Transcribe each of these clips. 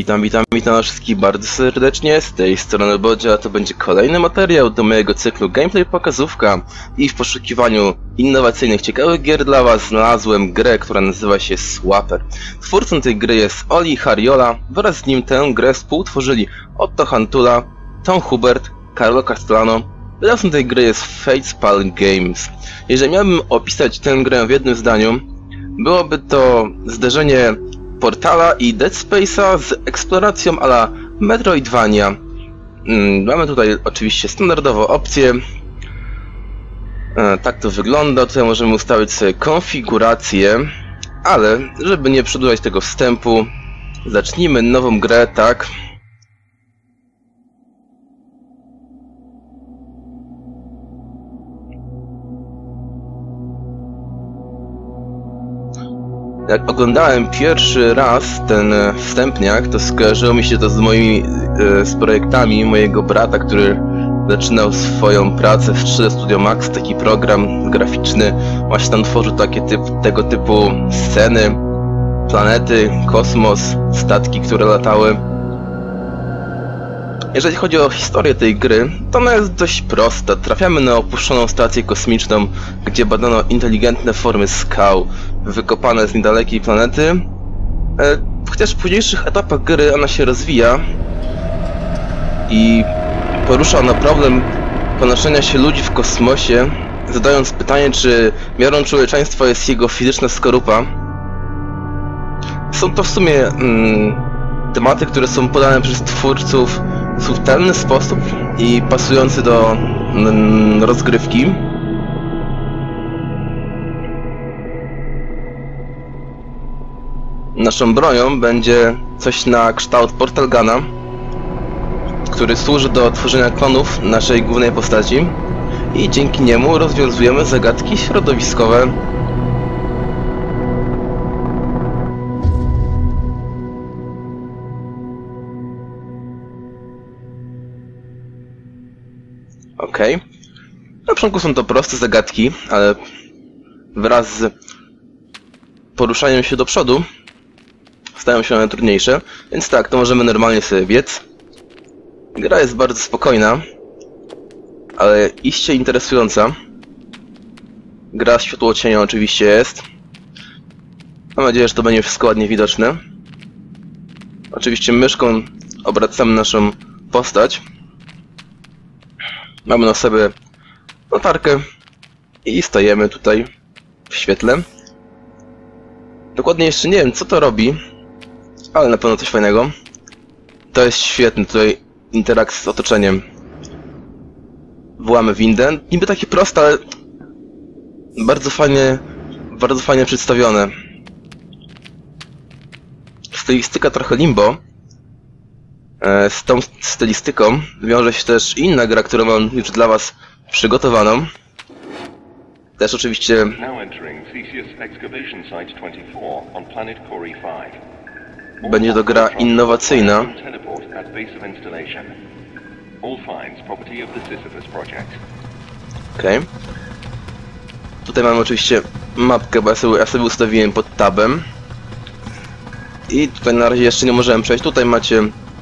Witam wszystkich bardzo serdecznie, z tej strony Bodzia, a to będzie kolejny materiał do mojego cyklu Gameplay Pokazówka i w poszukiwaniu innowacyjnych, ciekawych gier dla was znalazłem grę, która nazywa się Swapper. Twórcą tej gry jest Oli Hariola, wraz z nim tę grę współtworzyli Otto Hantula, Tom Hubert, Carlo Castellano. Wydawcą tej gry jest Fatespal Games. Jeżeli miałbym opisać tę grę w jednym zdaniu, byłoby to zderzenie Portala i Dead Space'a z eksploracją a la Metroidvania. Mamy tutaj oczywiście standardową opcję. Tak to wygląda. Tutaj możemy ustawić sobie konfigurację, ale żeby nie przedłużać tego wstępu, zacznijmy nową grę, tak. Jak oglądałem pierwszy raz ten wstępniak, to skojarzyło mi się to z moimi projektami mojego brata, który zaczynał swoją pracę w 3D Studio Max, taki program graficzny. Właśnie tam tworzył tego typu sceny, planety, kosmos, statki, które latały. Jeżeli chodzi o historię tej gry, to ona jest dość prosta. Trafiamy na opuszczoną stację kosmiczną, gdzie badano inteligentne formy skał wykopane z niedalekiej planety. Chociaż w późniejszych etapach gry ona się rozwija i porusza ona problem ponoszenia się ludzi w kosmosie, zadając pytanie, czy miarą człowieczeństwa jest jego fizyczna skorupa. Są to w sumie tematy, które są podane przez twórców w subtelny sposób i pasujący do rozgrywki. Naszą bronią będzie coś na kształt Portal Guna, który służy do tworzenia klonów naszej głównej postaci i dzięki niemu rozwiązujemy zagadki środowiskowe. Okej. Na początku są to proste zagadki, ale wraz z poruszaniem się do przodu stają się one trudniejsze, więc tak, to możemy normalnie sobie biec. Gra jest bardzo spokojna, ale iście interesująca. Gra światło-cienią oczywiście jest. Mam nadzieję, że to będzie wszystko ładnie widoczne. Oczywiście myszką obracamy naszą postać. Mamy na sobie latarkę i stajemy tutaj w świetle. Dokładnie jeszcze nie wiem, co to robi, ale na pewno coś fajnego. To jest świetny tutaj interakcja z otoczeniem. Wołamy windę. Niby takie proste, ale bardzo fajnie przedstawione. Stylistyka trochę limbo. Z tą stylistyką wiąże się też inna gra, którą mam już dla was przygotowaną. Też oczywiście będzie to gra innowacyjna. Okej. Tutaj mamy oczywiście mapkę, bo ja sobie ustawiłem pod tabem. I tutaj na razie jeszcze nie możemy przejść. Tutaj macie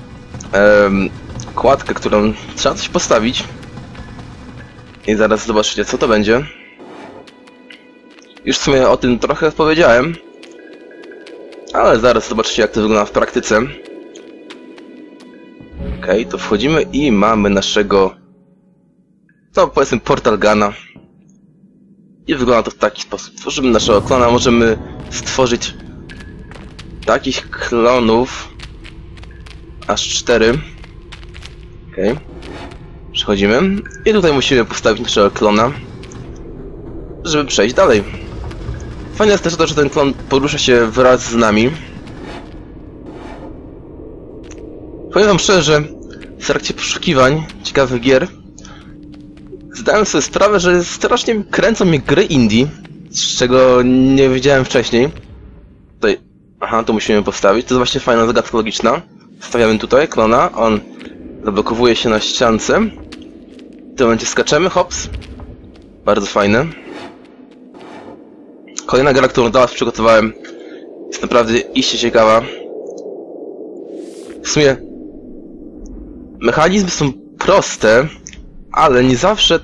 kładkę, którą trzeba coś postawić. I zaraz zobaczycie, co to będzie. Już w sumie o tym trochę powiedziałem, ale zaraz zobaczycie, jak to wygląda w praktyce. Okej, to wchodzimy i mamy naszego, no powiedzmy, Portal Guna. I wygląda to w taki sposób. Tworzymy naszego klona, możemy stworzyć takich klonów aż 4. Okej. Przechodzimy i tutaj musimy postawić naszego klona, żeby przejść dalej. Fajne jest też to, że ten klon porusza się wraz z nami. Powiem wam szczerze, że w trakcie poszukiwań ciekawych gier zdałem sobie sprawę, że strasznie kręcą mnie gry indie, z czego nie wiedziałem wcześniej. Tutaj, aha, to musimy postawić. To jest właśnie fajna zagadka logiczna. Stawiamy tutaj klona, on zablokowuje się na ściance. W tym momencie skaczemy, hops. Bardzo fajne. Kolejna gra, którą dla was przygotowałem, jest naprawdę iście ciekawa. W sumie mechanizmy są proste, ale nie zawsze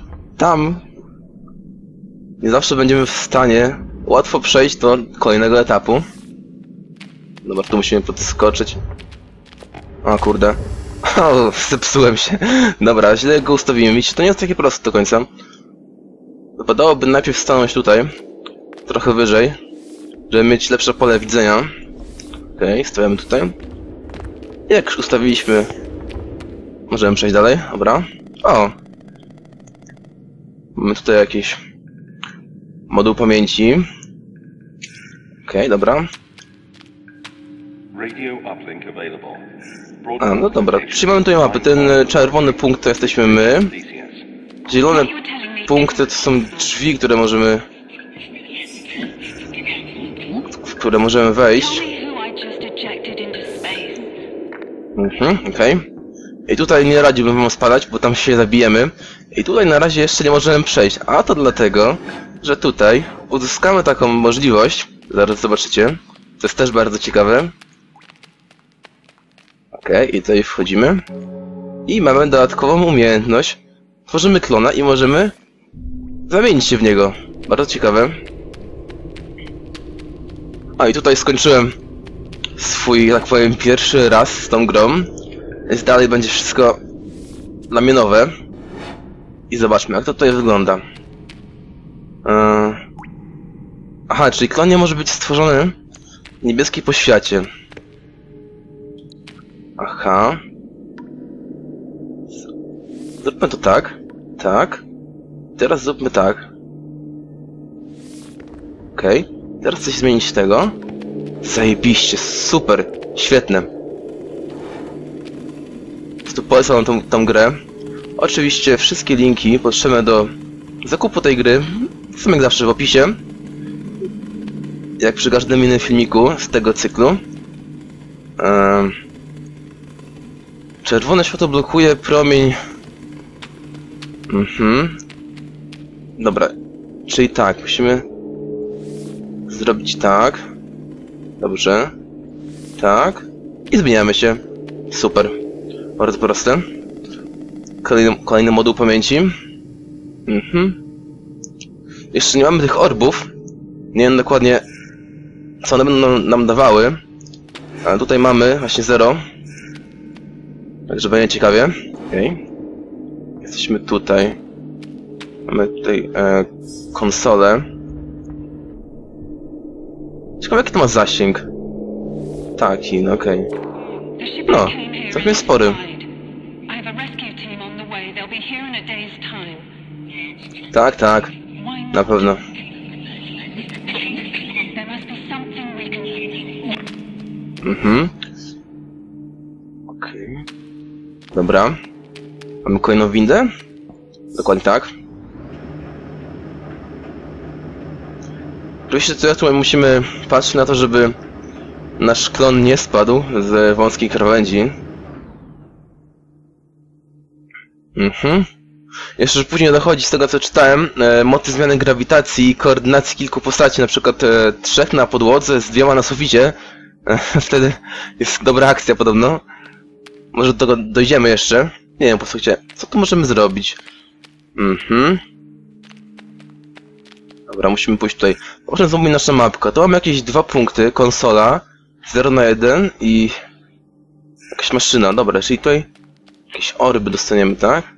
będziemy w stanie łatwo przejść do kolejnego etapu. Dobra, tu musimy podskoczyć. O kurde. O, zepsułem się. Dobra, źle go ustawiłem. Widzicie, to nie jest takie proste do końca. Wypadałoby najpierw stanąć tutaj, trochę wyżej, żeby mieć lepsze pole widzenia. Okej, stawiamy tutaj. Jak już ustawiliśmy, możemy przejść dalej. Dobra. O! Mamy tutaj jakiś moduł pamięci. Okej, dobra. A, no dobra, przyjmamy tutaj mapy. Ten czerwony punkt to jesteśmy my. Zielone punkty to są drzwi, w które możemy wejść. Okej. I tutaj nie radziłbym wam spadać, bo tam się zabijemy. I tutaj na razie jeszcze nie możemy przejść. A to dlatego, że tutaj uzyskamy taką możliwość. Zaraz zobaczycie. To jest też bardzo ciekawe. Okej, i tutaj wchodzimy. I mamy dodatkową umiejętność. Tworzymy klona i możemy zamienić się w niego. Bardzo ciekawe. A i tutaj skończyłem swój, tak powiem, pierwszy raz z tą grą. Więc dalej będzie wszystko dla mnie nowe. I zobaczmy, jak to tutaj wygląda. Aha, czyli klon nie może być stworzony w niebieskiej poświacie. Aha. Zróbmy to tak. Tak. Teraz zróbmy tak. Okej. Teraz coś zmienić tego. Zajebiście, super, świetne. Tu polecam tą grę. Oczywiście wszystkie linki potrzebne do zakupu tej gry są jak zawsze w opisie. Jak przy każdym innym filmiku z tego cyklu. Czerwone światło blokuje promień. Dobra, czyli tak, musimy zrobić tak. Dobrze. Tak. I zmieniamy się. Super. Bardzo proste. Kolejny moduł pamięci. Jeszcze nie mamy tych orbów. Nie wiem dokładnie, co one będą nam dawały. Ale tutaj mamy właśnie 0. Także będzie ciekawie. Okej. Jesteśmy tutaj. Mamy tutaj konsolę. Ciekawe, jaki to ma zasięg. Taki, no okej. No, całkiem spory. Tak, tak. Na pewno. Okej. Dobra. Mamy kolejną windę? Dokładnie tak. Oczywiście tutaj musimy patrzeć na to, żeby nasz klon nie spadł z wąskiej krawędzi. Jeszcze później dochodzi z tego, co czytałem, motyw zmiany grawitacji i koordynacji kilku postaci, na przykład 3 na podłodze z 2 na suficie. Wtedy jest dobra akcja podobno. Może do tego dojdziemy jeszcze. Nie wiem, posłuchajcie, co tu możemy zrobić? Dobra, musimy pójść tutaj. Proszę zobaczyć nasza mapka. To mamy jakieś 2 punkty, konsola 0 na 1 i jakaś maszyna. Dobra, czyli tutaj jakieś orby dostaniemy, tak?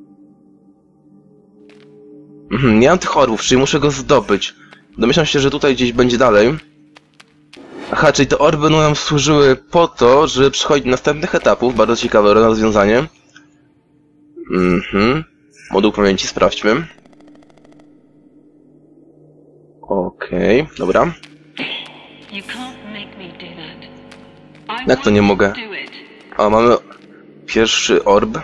Nie mam tych orbów, czyli muszę go zdobyć. Domyślam się, że tutaj gdzieś będzie dalej. Aha, czyli te orby nam służyły po to, żeby przechodzić do następnych etapów. Bardzo ciekawe rozwiązanie. Moduł pamięci, sprawdźmy. Okej, dobra. Jak to nie mogę? O, mamy pierwszy orb.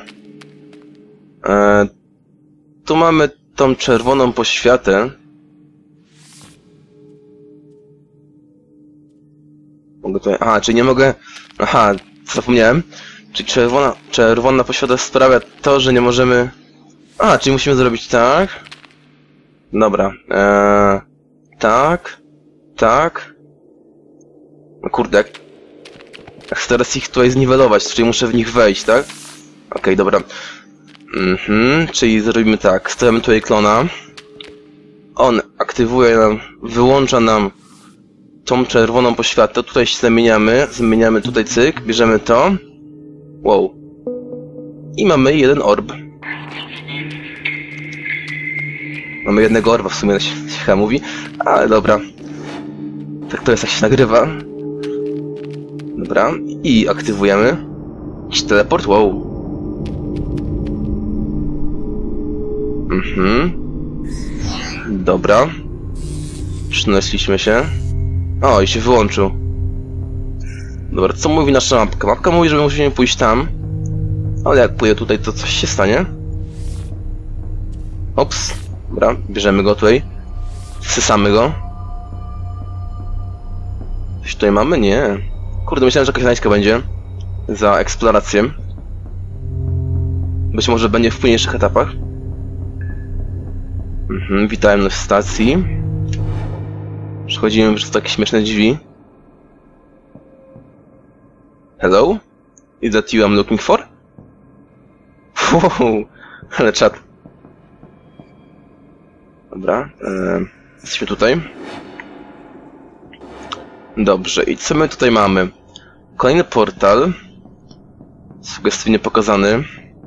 Tu mamy tą czerwoną poświatę. Mogę tutaj... Aha, czyli nie mogę... Aha, zapomniałem. Czyli czerwona poświata sprawia to, że nie możemy... A, czyli musimy zrobić tak. Dobra. Tak. Tak. No kurde, jak... Chcę teraz ich tutaj zniwelować, czyli muszę w nich wejść, tak? Okej, dobra. Czyli zrobimy tak, stawiamy tutaj klona. On aktywuje nam, wyłącza nam tą czerwoną poświatę, tutaj się zmieniamy tutaj cyk, bierzemy to. Wow. I mamy jeden orb. Mamy jednego orba w sumie, tak się chyba mówi, ale dobra. Tak to jest, jak się nagrywa. Dobra, i aktywujemy. Jakiś teleport, wow. Dobra. Przynosiliśmy się. O, i się wyłączył. Dobra, co mówi nasza mapka? Mapka mówi, że musimy pójść tam. Ale jak pójdę tutaj, to coś się stanie. Ops. Dobra, bierzemy go tutaj. Wsysamy go. Coś tutaj mamy? Nie. Kurde, myślałem, że jakaś znajdźka będzie. Za eksplorację. Być może będzie w późniejszych etapach. Witajmy na stacji. Przechodzimy przez takie śmieszne drzwi. Hello? Is that you I'm looking for? Wow, ale czad. Dobra, jesteśmy tutaj. Dobrze, i co my tutaj mamy? Kolejny portal. Sugestywnie pokazany.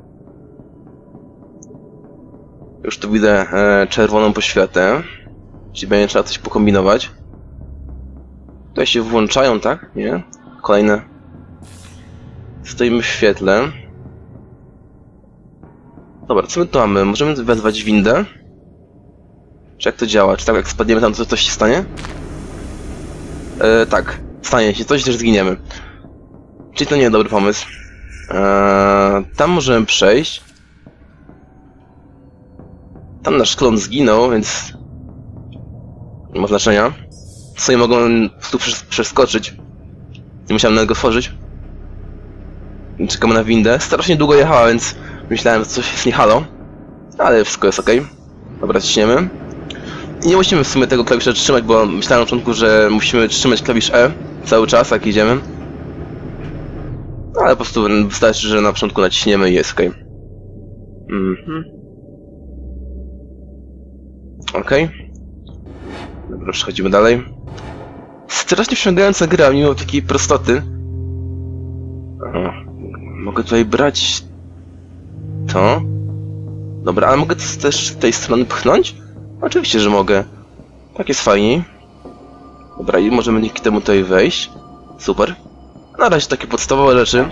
Już tu widzę czerwoną poświatę. Czyli będzie trzeba coś pokombinować. Tutaj się włączają, tak? Nie? Kolejne. Stoimy w świetle. Dobra, co my tu mamy? Możemy wezwać windę? Czy jak to działa? Czy tak jak spadniemy tam, to coś się stanie? Tak. Stanie się coś, też zginiemy. Czyli to nie jest dobry pomysł. Tam możemy przejść. Tam nasz klon zginął, więc... nie ma znaczenia. Sobie mogą tu przeskoczyć. Nie musiałem nawet go tworzyć. Czekamy na windę. Strasznie długo jechała, więc myślałem, że coś jest nie halo. Ale wszystko jest ok. Dobra, ciśniemy. I nie musimy w sumie tego klawisza trzymać, bo myślałem na początku, że musimy trzymać klawisz E cały czas, jak idziemy. Ale po prostu wystarczy, że na początku naciśniemy i jest ok. Okej. Dobra, przechodzimy dalej. Strasznie wciągająca gra, mimo takiej prostoty. Mogę tutaj brać... to? Dobra, ale mogę to też z tej strony pchnąć? Oczywiście, że mogę. Tak jest fajniej. Dobra, i możemy dzięki temu tutaj wejść. Super. Na razie takie podstawowe rzeczy.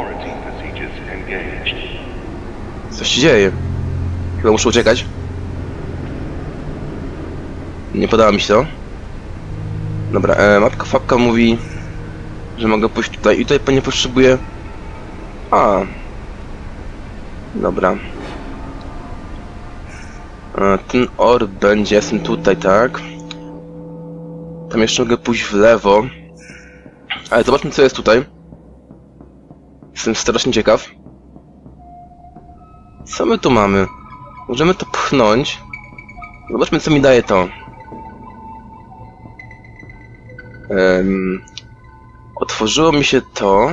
Coś się dzieje. Chyba muszę uciekać. Nie podoba mi się to. Dobra, matka Fabka mówi, że mogę pójść tutaj i tutaj nie potrzebuję... A. Dobra. Ten orb będzie, jestem tutaj, tak? Tam jeszcze mogę pójść w lewo. Ale zobaczmy, co jest tutaj. Jestem strasznie ciekaw. Co my tu mamy? Możemy to pchnąć. Zobaczmy, co mi daje to. Otworzyło mi się to.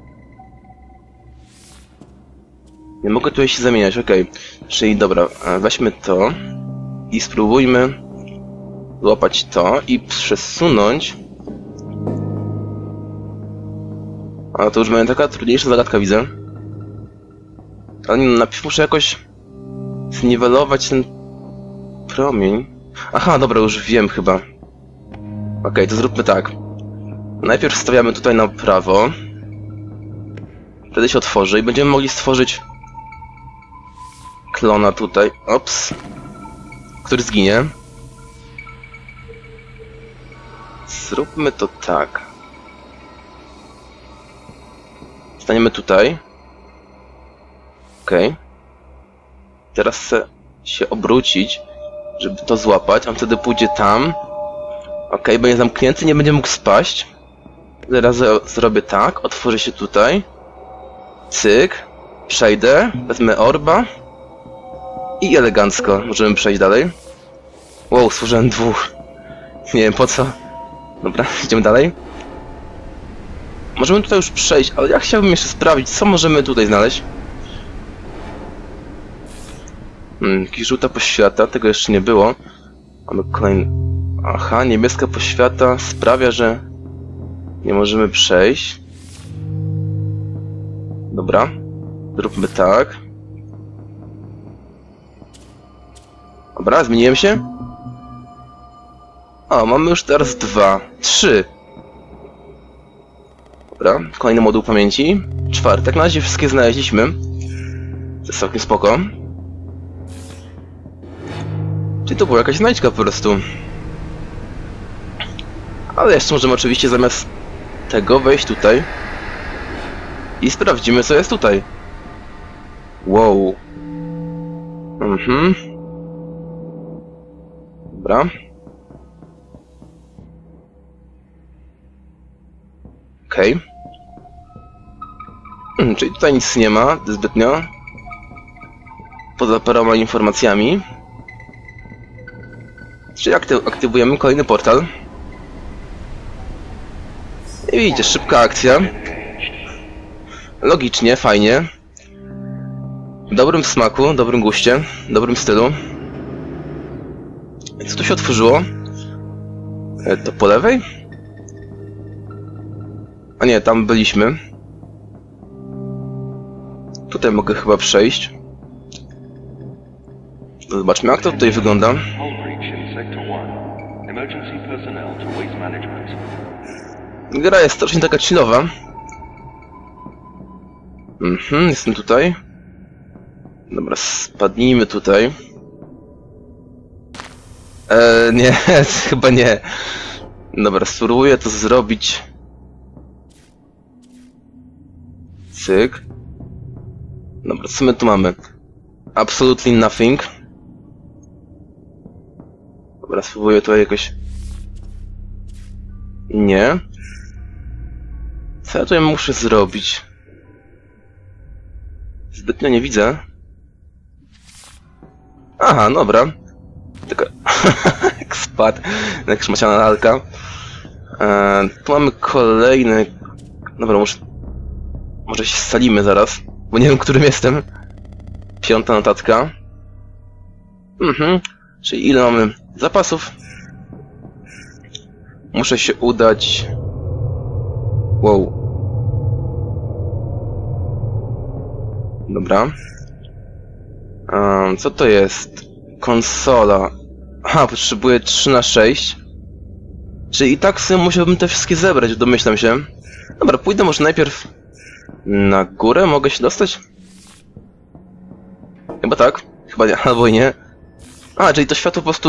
Nie mogę tutaj się zamieniać, okej. Czyli dobra, weźmy to i spróbujmy złapać to i przesunąć. A to już będzie taka trudniejsza zagadka, widzę. Ale najpierw muszę jakoś zniwelować ten promień. Aha, dobra, już wiem chyba. Okej, to zróbmy tak. Najpierw stawiamy tutaj na prawo. Wtedy się otworzy i będziemy mogli stworzyć klona tutaj. Ops. Który zginie. Zróbmy to tak. Staniemy tutaj. Okej. Teraz chcę się obrócić, żeby to złapać. On wtedy pójdzie tam. Okej, będzie zamknięty, nie będzie mógł spaść. Zaraz zrobię tak, otworzy się tutaj. Cyk. Przejdę, wezmę orba. I elegancko możemy przejść dalej. Wow, stworzyłem dwóch. Nie wiem po co. Dobra, idziemy dalej. Możemy tutaj już przejść, ale ja chciałbym jeszcze sprawdzić, co możemy tutaj znaleźć. Jakaś żółta poświata, tego jeszcze nie było. Mamy kolejny... Aha, niebieska poświata sprawia, że nie możemy przejść. Dobra, zróbmy tak. Dobra, zmieniłem się. O, mamy już teraz 2, 3. Dobra, kolejny moduł pamięci. 4, tak na razie wszystkie znaleźliśmy. To jest całkiem spoko. Czyli to była jakaś znajdźka po prostu. Ale jeszcze możemy oczywiście zamiast tego wejść tutaj. I sprawdzimy, co jest tutaj. Wow. Dobra. Okej. Czyli tutaj nic nie ma zbytnio. Poza paroma informacjami. Czyli aktywujemy kolejny portal. I widzicie, szybka akcja. Logicznie, fajnie. W dobrym smaku, dobrym guście, dobrym stylu. Co tu się otworzyło? To po lewej? A nie, tam byliśmy. Tutaj mogę chyba przejść. Zobaczmy, jak to tutaj wygląda. Gra jest strasznie taka chillowa. Jestem tutaj. Dobra, spadnijmy tutaj. Nie, chyba nie. Dobra, spróbuję to zrobić. Cyk. Dobra, co my tu mamy? Absolutely nothing. Dobra, spróbuję tutaj jakoś... Nie. Co ja tutaj muszę zrobić? Zbytnio nie widzę. Aha, dobra. Taka... jak spadł. Jak szmaciana lalka. Tu mamy kolejny... Dobra, może się scalimy zaraz. Bo nie wiem, którym jestem. 5. notatka. Czyli ile mamy zapasów? Muszę się udać... Wow. Dobra. Co to jest? Konsola. Aha, potrzebuję 3 na 6. Czyli i tak sobie musiałbym te wszystkie zebrać, domyślam się. Dobra, pójdę może najpierw na górę. Mogę się dostać? Chyba tak. Chyba nie, albo i nie. A, czyli to światło po prostu...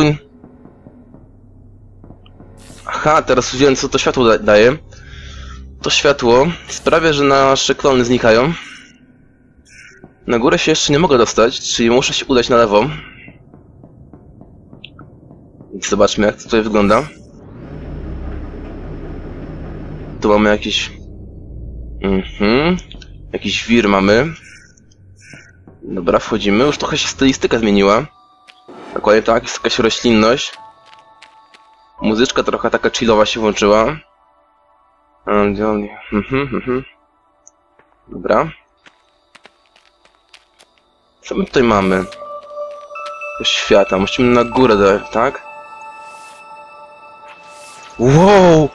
Aha, teraz wiem, co to światło daje. To światło sprawia, że nasze klony znikają. Na górę się jeszcze nie mogę dostać, czyli muszę się udać na lewo. Więc zobaczmy, jak to tutaj wygląda. Tu mamy jakiś... Jakiś wir mamy. Dobra, wchodzimy. Już trochę się stylistyka zmieniła. Dokładnie tak, jest jakaś roślinność. Muzyczka trochę taka chillowa się włączyła. Dobra. Co my tutaj mamy? Do świata. Musimy na górę dać, tak? Wow!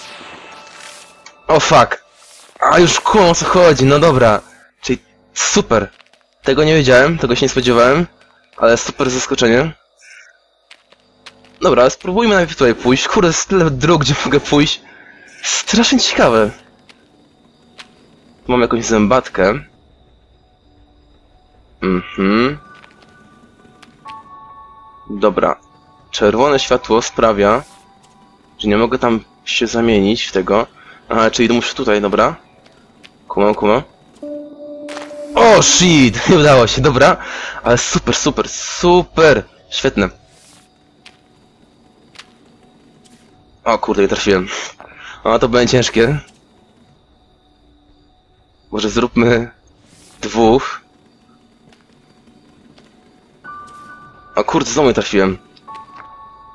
O fuck! A już kumam, o co chodzi, no dobra. Czyli super. Tego nie wiedziałem, tego się nie spodziewałem. Ale super zaskoczenie. Dobra, ale spróbujmy najpierw tutaj pójść. Kurde, jest tyle dróg, gdzie mogę pójść. Strasznie ciekawe. Tu mam jakąś zębatkę. Dobra. Czerwone światło sprawia, że nie mogę tam się zamienić w tego. Aha, czyli muszę tutaj, dobra. Kumam. O, shit! Nie udało się, dobra. Ale super. Świetne. O kurde, nie trafiłem. O, to będzie ciężkie. Może zróbmy 2. O kurde, znowu nie trafiłem.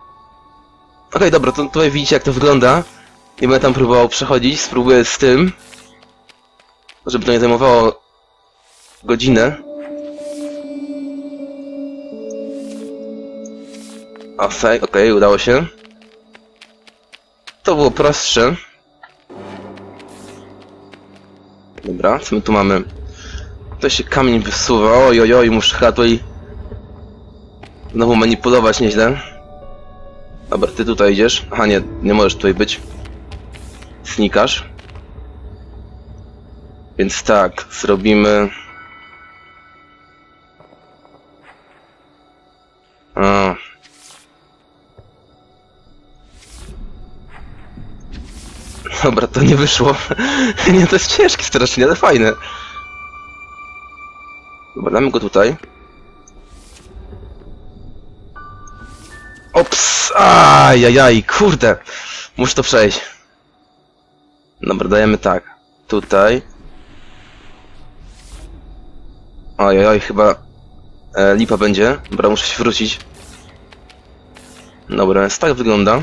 Okej, dobra, to tutaj widzicie, jak to wygląda. Nie będę tam próbował przechodzić, spróbuję z tym. żeby to nie zajmowało godzinę. Okej, udało się. To było prostsze. Dobra, co my tu mamy? To się kamień wysuwa, oj, muszę chyba tutaj znowu manipulować nieźle. Dobra, ty tutaj idziesz. Aha, nie możesz tutaj być. Znikasz. Więc tak, zrobimy... Dobra, to nie wyszło. Nie, to jest ciężkie strasznie, ale fajne. Dobra, damy go tutaj. Ops! Ajajaj, kurde! Muszę to przejść. Dobra, dajemy tak. Tutaj. Ojoj, chyba lipa będzie. Dobra, muszę się wrócić. Dobra, więc tak wygląda.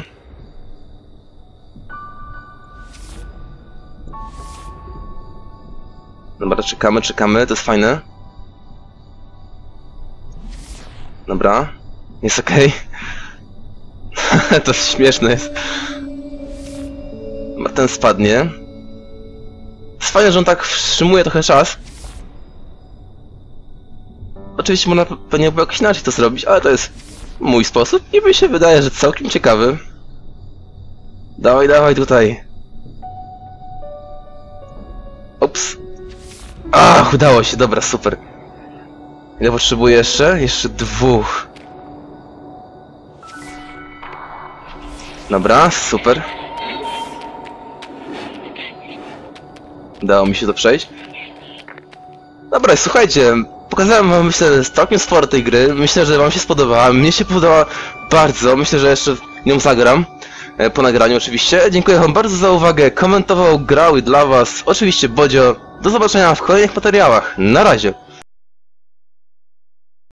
Dobra, czekamy, to jest fajne. Dobra, jest okej. To jest śmieszne jest. Dobra, ten spadnie. Jest fajne, że on tak wstrzymuje trochę czas. Oczywiście można pewnie jakoś inaczej to zrobić, ale to jest mój sposób i mi się wydaje, że całkiem ciekawy. Dawaj tutaj. Ops. Udało się, dobra, super. Ile potrzebuję jeszcze? Jeszcze 2. Dobra, super. Udało mi się to przejść. Dobra, słuchajcie, pokazałem wam, myślę, całkiem sporo tej gry. Myślę, że wam się spodobała. Mnie się podobała bardzo. Myślę, że jeszcze nią zagram. Po nagraniu oczywiście. Dziękuję wam bardzo za uwagę. Komentował, grał i dla was oczywiście Bodzio. Do zobaczenia w kolejnych materiałach. Na razie.